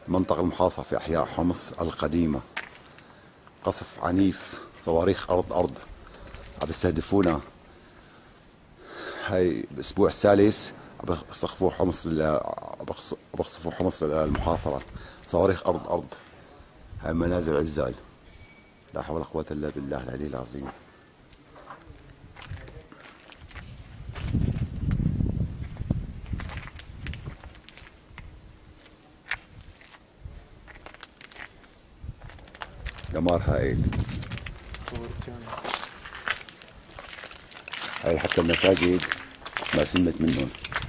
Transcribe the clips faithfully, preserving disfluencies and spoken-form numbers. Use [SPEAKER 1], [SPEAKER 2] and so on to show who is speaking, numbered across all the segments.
[SPEAKER 1] المنطقة المحاصرة في أحياء حمص القديمة. قصف عنيف، صواريخ أرض أرض عم يستهدفونا. هاي الأسبوع الثالث عم يقصفوا حمص عم يقصفوا حمص المحاصرة. صواريخ أرض أرض. هاي منازل عزال. لا حول ولا قوة إلا بالله العلي العظيم. دمار هائل. هاي حتى المساجد ما سلمت منهم.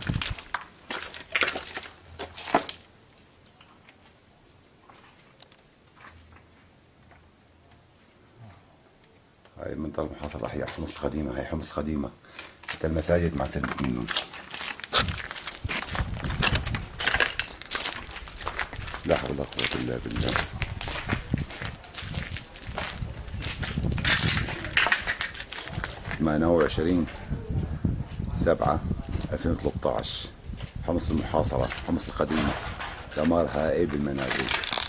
[SPEAKER 1] هاي المنطقة المحاصرة أحياء حمص القديمة. هاي حمص القديمة حتى المساجد ما سلمت منهم. لا حول ولا قوة إلا بالله. ثمانية وعشرين سبعة ألفين وثلاثة عشر. حمص المحاصرة، حمص القديمة. دمار هائل بالمنازل.